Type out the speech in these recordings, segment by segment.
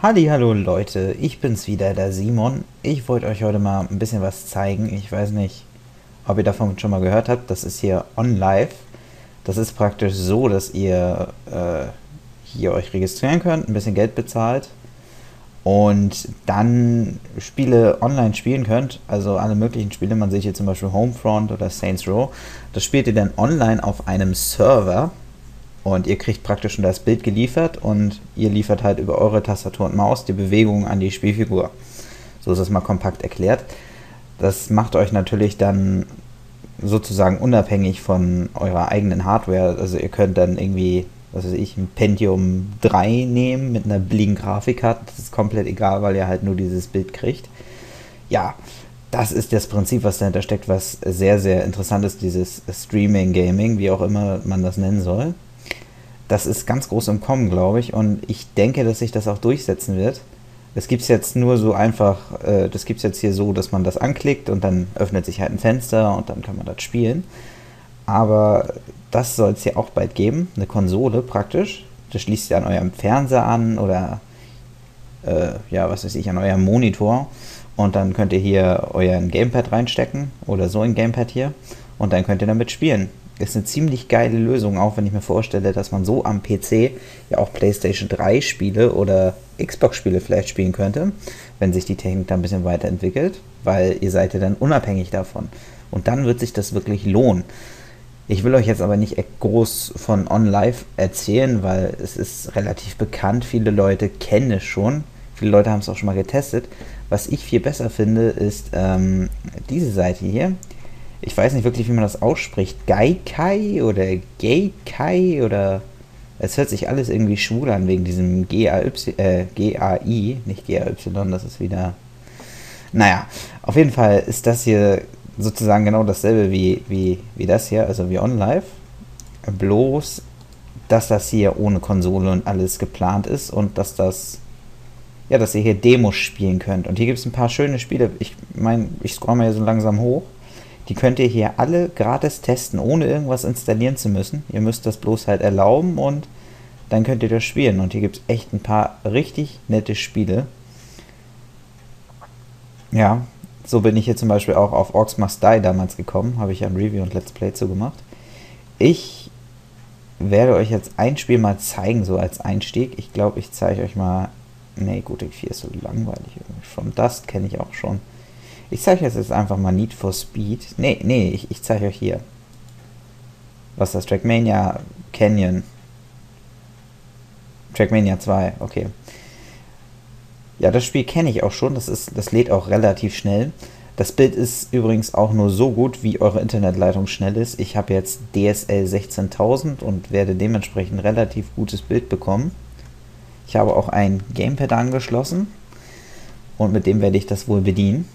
Hallo Leute, ich bin's wieder, der Simon. Ich wollte euch heute mal ein bisschen was zeigen. Ich weiß nicht, ob ihr davon schon mal gehört habt. Das ist hier OnLive. Das ist praktisch so, dass ihr hier euch registrieren könnt, ein bisschen Geld bezahlt und dann Spiele online spielen könnt. Also alle möglichen Spiele. Man sieht hier zum Beispiel Homefront oder Saints Row. Das spielt ihr dann online auf einem Server. Und ihr kriegt praktisch schon das Bild geliefert und ihr liefert halt über eure Tastatur und Maus die Bewegung an die Spielfigur. So ist es mal kompakt erklärt. Das macht euch natürlich dann sozusagen unabhängig von eurer eigenen Hardware. Also ihr könnt dann irgendwie, was weiß ich, ein Pentium 3 nehmen mit einer billigen Grafikkarte. Das ist komplett egal, weil ihr halt nur dieses Bild kriegt. Ja, das ist das Prinzip, was dahinter steckt, was sehr, sehr interessant ist, dieses Streaming Gaming, wie auch immer man das nennen soll. Das ist ganz groß im Kommen, glaube ich, und ich denke, dass sich das auch durchsetzen wird. Das gibt es jetzt nur so einfach, das gibt es jetzt hier so, dass man das anklickt und dann öffnet sich halt ein Fenster und dann kann man das spielen. Aber das soll es ja auch bald geben, eine Konsole praktisch. Das schließt ihr an eurem Fernseher an oder, ja, was weiß ich, an eurem Monitor. Und dann könnt ihr hier euren Gamepad reinstecken oder so ein Gamepad hier und dann könnt ihr damit spielen. Ist eine ziemlich geile Lösung, auch wenn ich mir vorstelle, dass man so am PC ja auch PlayStation 3 Spiele oder Xbox Spiele vielleicht spielen könnte, wenn sich die Technik da ein bisschen weiterentwickelt, weil ihr seid ja dann unabhängig davon. Und dann wird sich das wirklich lohnen. Ich will euch jetzt aber nicht groß von OnLive erzählen, weil es ist relativ bekannt, viele Leute kennen es schon, viele Leute haben es auch schon mal getestet. Was ich viel besser finde, ist diese Seite hier. Ich weiß nicht wirklich, wie man das ausspricht. Gaikai oder Gaikai oder... Es hört sich alles irgendwie schwul an wegen diesem G-A-I, nicht G-A-Y, das ist wieder... Naja, auf jeden Fall ist das hier sozusagen genau dasselbe wie das hier, also wie OnLive. Bloß, dass das hier ohne Konsole und alles geplant ist und dass das... Ja, dass ihr hier Demos spielen könnt. Und hier gibt es ein paar schöne Spiele. Ich meine, ich scroll mal hier so langsam hoch. Die könnt ihr hier alle gratis testen, ohne irgendwas installieren zu müssen. Ihr müsst das bloß halt erlauben und dann könnt ihr das spielen. Und hier gibt es echt ein paar richtig nette Spiele. Ja, so bin ich hier zum Beispiel auch auf Orcs Must Die damals gekommen. Habe ich ja ein Review und Let's Play zu gemacht. Ich werde euch jetzt ein Spiel mal zeigen, so als Einstieg. Ich glaube, ich zeige euch mal... Nee, Gothic 4 ist so langweilig. From Dust kenne ich auch schon. Ich zeige euch jetzt einfach mal Need for Speed. Nee, ich zeige euch hier. Was ist das? Trackmania Canyon. Trackmania 2, okay. Ja, das Spiel kenne ich auch schon. Das lädt auch relativ schnell. Das Bild ist übrigens auch nur so gut, wie eure Internetleitung schnell ist. Ich habe jetzt DSL 16000 und werde dementsprechend relativ gutes Bild bekommen. Ich habe auch ein Gamepad angeschlossen und mit dem werde ich das wohl bedienen.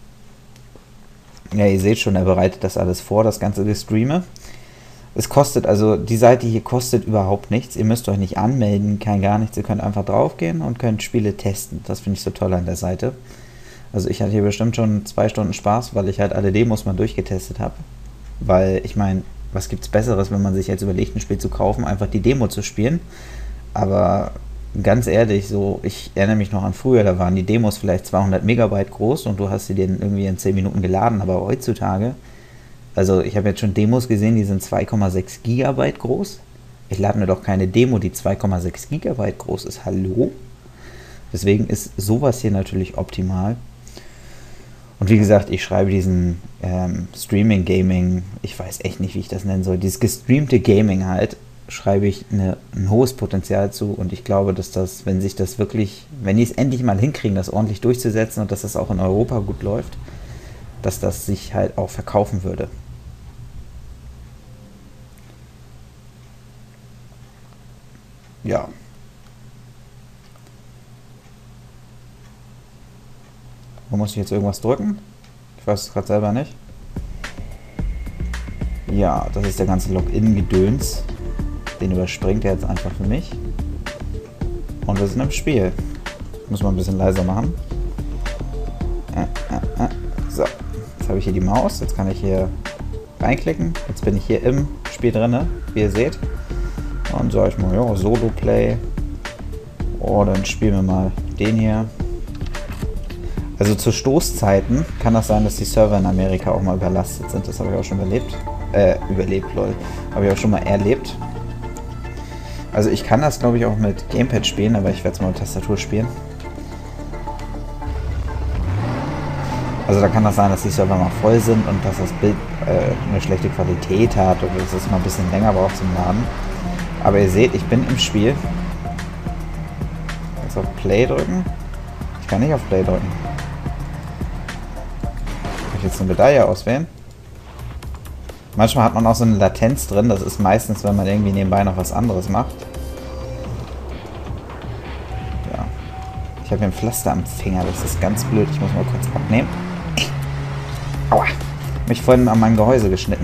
Ja, ihr seht schon, er bereitet das alles vor, das ganze Gestreame. Es kostet, also die Seite hier kostet überhaupt nichts. Ihr müsst euch nicht anmelden, kein gar nichts. Ihr könnt einfach draufgehen und könnt Spiele testen. Das finde ich so toll an der Seite. Also ich hatte hier bestimmt schon 2 Stunden Spaß, weil ich halt alle Demos mal durchgetestet habe. Weil ich meine, was gibt's Besseres, wenn man sich jetzt überlegt, ein Spiel zu kaufen, einfach die Demo zu spielen. Aber ganz ehrlich, so, ich erinnere mich noch an früher, da waren die Demos vielleicht 200 Megabyte groß und du hast sie dann irgendwie in 10 Minuten geladen, aber heutzutage, also ich habe jetzt schon Demos gesehen, die sind 2,6 Gigabyte groß. Ich lade mir doch keine Demo, die 2,6 Gigabyte groß ist. Hallo? Deswegen ist sowas hier natürlich optimal. Und wie gesagt, ich schreibe diesen Streaming Gaming, ich weiß echt nicht, wie ich das nennen soll, dieses gestreamte Gaming halt, schreibe ich ein hohes Potenzial zu und ich glaube, dass das, wenn sich das wirklich, wenn die es endlich mal hinkriegen, das ordentlich durchzusetzen und dass das auch in Europa gut läuft, dass das sich halt auch verkaufen würde. Ja. Wo muss ich jetzt irgendwas drücken? Ich weiß es gerade selber nicht. Ja, das ist der ganze Login-Gedöns. Den überspringt er jetzt einfach für mich. Und wir sind im Spiel. Muss man ein bisschen leiser machen. So, jetzt habe ich hier die Maus. Jetzt kann ich hier reinklicken. Jetzt bin ich hier im Spiel drin, wie ihr seht. Und sage ich mal, ja, Solo-Play. Oh, dann spielen wir mal den hier. Also zu Stoßzeiten kann das sein, dass die Server in Amerika auch mal überlastet sind. Das habe ich auch schon überlebt. Überlebt, lol. Habe ich auch schon mal erlebt. Also ich kann das, glaube ich, auch mit Gamepad spielen, aber ich werde es mal mit Tastatur spielen. Also da kann das sein, dass die Server mal voll sind und dass das Bild eine schlechte Qualität hat oder dass es mal ein bisschen länger braucht zum Laden. Aber ihr seht, ich bin im Spiel. Jetzt auf Play drücken. Ich kann nicht auf Play drücken. Kann ich jetzt eine Medaille auswählen? Manchmal hat man auch so eine Latenz drin. Das ist meistens, wenn man irgendwie nebenbei noch was anderes macht. Ja. Ich habe hier ein Pflaster am Finger. Das ist ganz blöd. Ich muss mal kurz abnehmen. Aua. Mich vorhin an meinem Gehäuse geschnitten.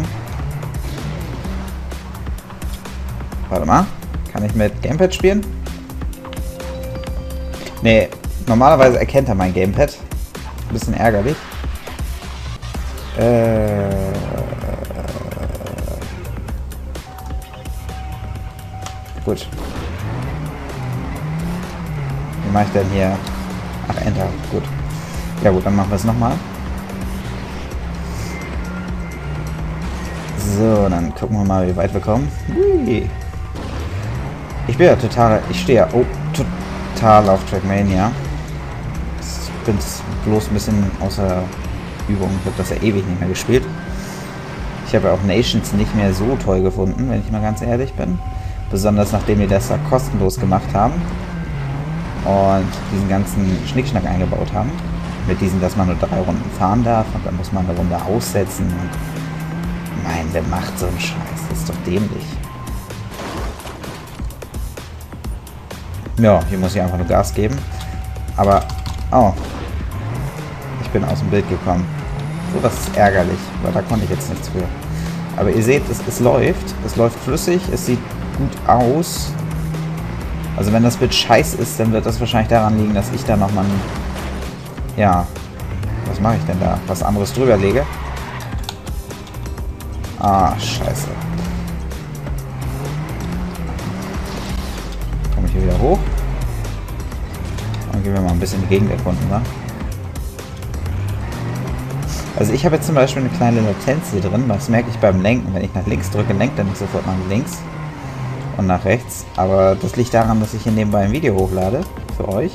Warte mal. Kann ich mit Gamepad spielen? Nee, normalerweise erkennt er mein Gamepad. Ein bisschen ärgerlich. Gut. Wie mache ich denn hier? Ach, Enter. Gut. Ja gut, dann machen wir es nochmal. So, dann gucken wir mal, wie weit wir kommen. Hui. Ich bin ja total... Ich stehe ja total auf Trackmania. Ich bin bloß ein bisschen außer Übung. Ich habe das ja ewig nicht mehr gespielt. Ich habe ja auch Nations nicht mehr so toll gefunden, wenn ich mal ganz ehrlich bin. Besonders nachdem die das da kostenlos gemacht haben. Und diesen ganzen Schnickschnack eingebaut haben. Mit diesen, dass man nur 3 Runden fahren darf und dann muss man eine Runde aussetzen. Und mein, wer macht so einen Scheiß? Das ist doch dämlich. Ja, hier muss ich einfach nur Gas geben. Aber, oh. Ich bin aus dem Bild gekommen. So, das ist ärgerlich, weil da konnte ich jetzt nichts für. Aber ihr seht, es läuft. Es läuft flüssig, es sieht gut aus. Also wenn das Bild scheiß ist, dann wird das wahrscheinlich daran liegen, dass ich da nochmal ein... Ja, was mache ich denn da? Was anderes drüber lege? Ah, scheiße. Komme ich hier wieder hoch? Dann gehen wir mal ein bisschen die Gegend erkunden, wa? Also ich habe jetzt zum Beispiel eine kleine Latenz hier drin. Das merke ich beim Lenken. Wenn ich nach links drücke, lenkt er nicht sofort nach links und nach rechts. Aber das liegt daran, dass ich hier nebenbei ein Video hochlade für euch.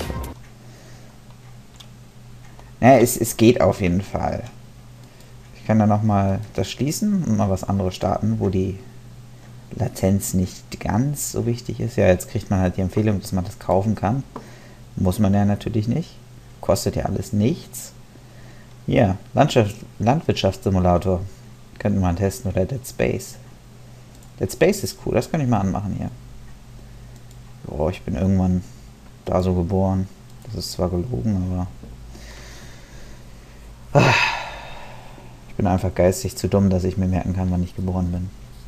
Naja, es geht auf jeden Fall. Ich kann dann nochmal das schließen und mal was anderes starten, wo die Latenz nicht ganz so wichtig ist. Ja, jetzt kriegt man halt die Empfehlung, dass man das kaufen kann. Muss man ja natürlich nicht. Kostet ja alles nichts. Ja, Landwirtschaftssimulator. Könnten wir mal testen. Oder Dead Space. Dead Space ist cool, das kann ich mal anmachen hier. Oh, ich bin irgendwann da so geboren. Das ist zwar gelogen, aber... Ich bin einfach geistig zu dumm, dass ich mir merken kann, wann ich geboren bin.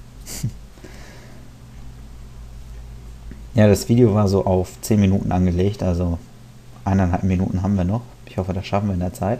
Ja, das Video war so auf 10 Minuten angelegt, also 1,5 Minuten haben wir noch. Ich hoffe, das schaffen wir in der Zeit.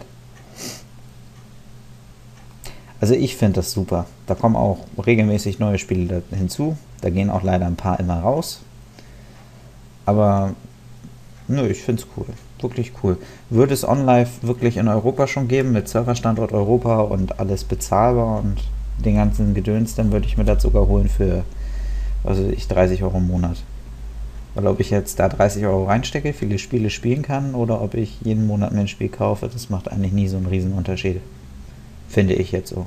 Also ich finde das super. Da kommen auch regelmäßig neue Spiele hinzu. Da gehen auch leider ein paar immer raus. Aber nö, ich finde es cool. Wirklich cool. Würde es OnLive wirklich in Europa schon geben, mit Serverstandort Europa und alles bezahlbar und den ganzen Gedöns, dann würde ich mir das sogar holen für, was weiß ich, 30 Euro im Monat. Weil ob ich jetzt da 30 Euro reinstecke, viele Spiele spielen kann, oder ob ich jeden Monat mir ein Spiel kaufe, das macht eigentlich nie so einen riesen Unterschied. Finde ich jetzt so.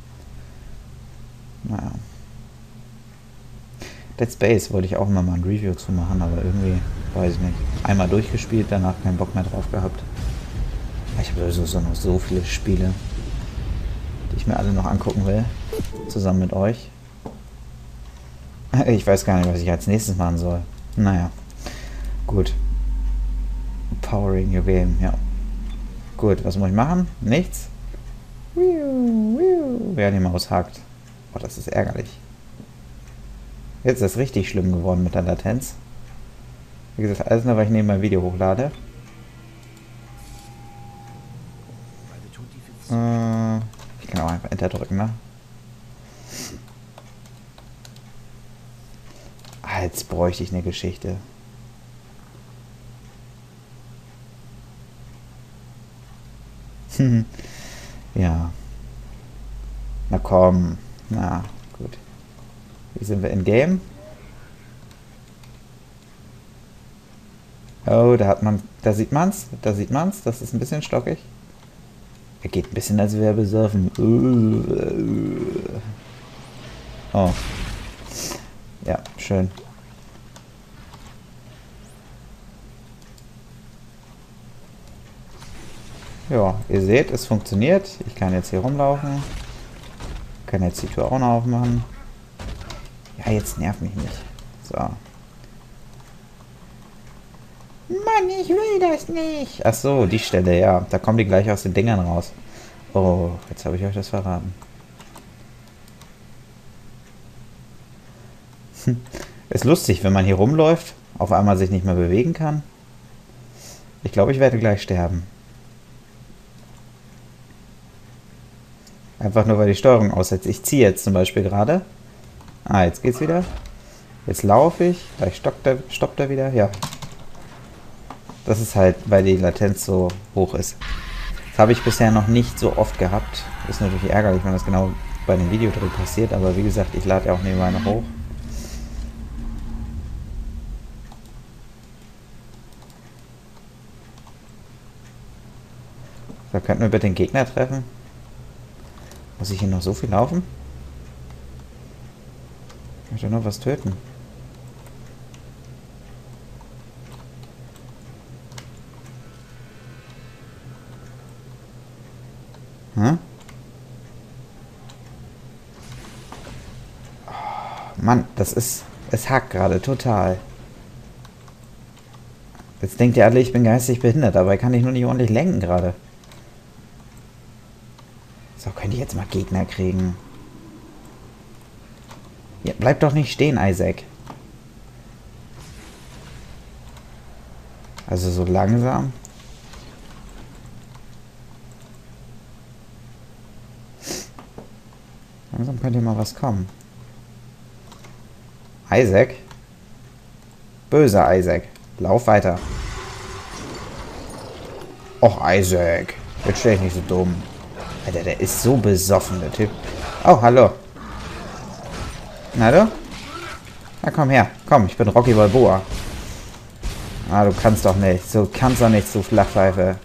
Naja. Dead Space wollte ich auch immer mal ein Review zu machen, aber irgendwie, weiß ich nicht. Einmal durchgespielt, danach keinen Bock mehr drauf gehabt. Ich habe sowieso noch so viele Spiele, die ich mir alle noch angucken will. Zusammen mit euch. Ich weiß gar nicht, was ich als nächstes machen soll. Naja. Gut. Powering your game, ja. Gut, was muss ich machen? Nichts? Wer die Maus hakt. Oh, das ist ärgerlich. Jetzt ist es richtig schlimm geworden mit der Latenz. Wie gesagt, alles nur, weil ich neben mein Video hochlade. Ich kann auch einfach Enter drücken, ne? Ah, jetzt bräuchte ich eine Geschichte. Ja. Na komm. Na, gut. Wie sind wir in Game? Oh, da sieht man's, das ist ein bisschen stockig. Er geht ein bisschen, als wäre er besoffen. Oh, ja, schön. Ja, ihr seht, es funktioniert. Ich kann jetzt hier rumlaufen. Kann jetzt die Tür auch noch aufmachen. Ja, jetzt nervt mich nicht. So. Mann, ich will das nicht. Ach so, die Stelle, ja. Da kommen die gleich aus den Dingern raus. Oh, jetzt habe ich euch das verraten. Ist lustig, wenn man hier rumläuft, auf einmal sich nicht mehr bewegen kann. Ich glaube, ich werde gleich sterben. Einfach nur, weil die Steuerung aussetzt. Ich ziehe jetzt zum Beispiel gerade. Ah, jetzt geht's wieder. Jetzt laufe ich. Gleich stoppt er wieder. Ja. Das ist halt, weil die Latenz so hoch ist. Das habe ich bisher noch nicht so oft gehabt. Ist natürlich ärgerlich, wenn das genau bei dem Videodreh passiert. Aber wie gesagt, ich lade ja auch nebenbei noch hoch. Da könnten wir bitte den Gegner treffen. Muss ich hier noch so viel laufen? Ich möchte nur was töten. Hm? Oh, Mann, es hackt gerade total. Jetzt denkt ihr alle, ich bin geistig behindert, dabei kann ich nur nicht ordentlich lenken gerade. So, könnt ihr jetzt mal Gegner kriegen. Ja, bleib doch nicht stehen, Isaac. Also so langsam. Langsam könnte mal was kommen. Isaac? Böser Isaac. Lauf weiter. Och, Isaac. Jetzt stell ich nicht so dumm. Alter, der ist so besoffen, der Typ. Oh, hallo. Na du? Na komm her. Komm, ich bin Rocky Balboa. Ah, du kannst doch nicht. So kannst doch nicht, so Flachpfeife.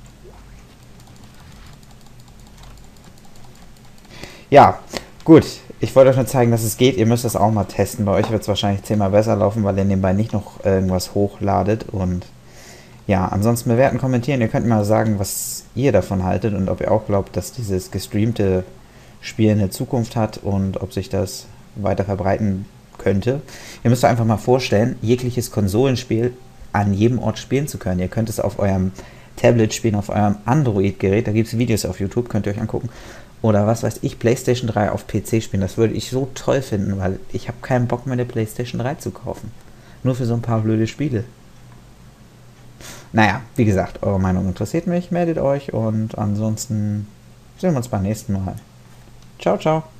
Ja, gut. Ich wollte euch nur zeigen, dass es geht. Ihr müsst das auch mal testen. Bei euch wird es wahrscheinlich 10-mal besser laufen, weil ihr nebenbei nicht noch irgendwas hochladet. Und ja, ansonsten bewerten, kommentieren. Ihr könnt mal sagen, was ihr davon haltet und ob ihr auch glaubt, dass dieses gestreamte Spiel eine Zukunft hat und ob sich das weiter verbreiten könnte. Ihr müsst euch einfach mal vorstellen, jegliches Konsolenspiel an jedem Ort spielen zu können. Ihr könnt es auf eurem Tablet spielen, auf eurem Android-Gerät. Da gibt es Videos auf YouTube, könnt ihr euch angucken. Oder was weiß ich, PlayStation 3 auf PC spielen. Das würde ich so toll finden, weil ich habe keinen Bock mehr, eine PlayStation 3 zu kaufen. Nur für so ein paar blöde Spiele. Naja, wie gesagt, eure Meinung interessiert mich, meldet euch und ansonsten sehen wir uns beim nächsten Mal. Ciao, ciao.